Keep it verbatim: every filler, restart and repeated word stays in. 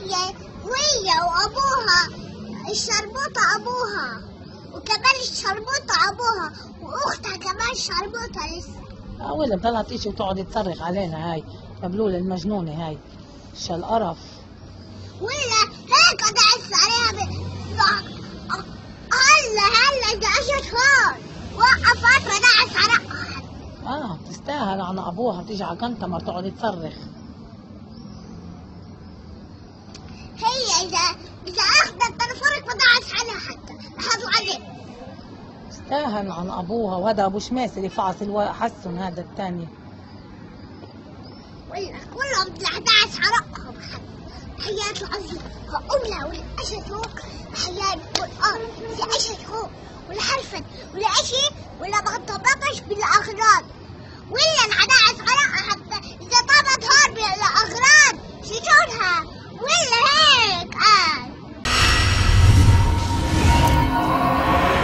وهي وهي وابوها الشربوطة ابوها، وكمان الشربوطة ابوها، واختها كمان شربوطة لسه. اه ولا بضلها تيجي وتقعد تصرخ علينا هاي مبلولة المجنونة هاي، شو القرف. ولا هيك دعس عليها ب... هلا هلا ده اجت هون وقف فترة دعس عليها. اه تستاهل عن ابوها بتيجي على كنتمر تقعد تصرخ. هي اذا اذا اخذت تلفونك بدعس عليها حتى هذا عليه. تستاهل عن ابوها، وهذا ابو شماس اللي فعص الوا حسن هذا الثاني. ولا كلهم دعس عليهم حياة العظيم. هقولها ولا اجت هون حياة والارض ولا اجت هون ولا حرفت ولا اشي ولا ما طبقش بالاغراض.